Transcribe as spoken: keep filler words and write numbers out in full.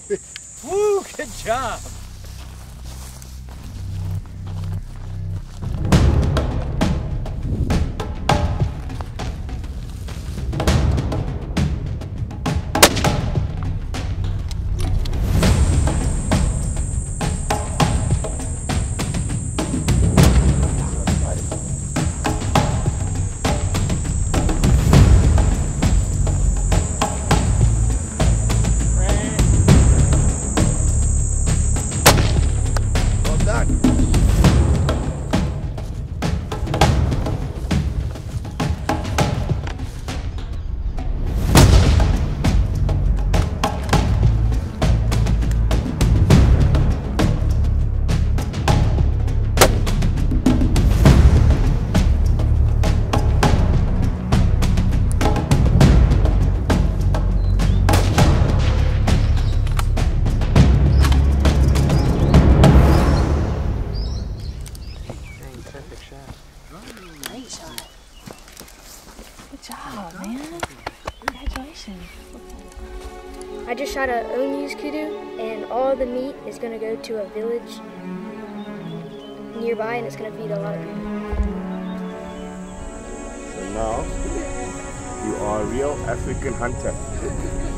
Woo, good job. Great shot. Good job, man. Congratulations. I just shot an Oni's kudu, and all the meat is going to go to a village nearby, and it's going to feed a lot of people. So now, you are a real African hunter.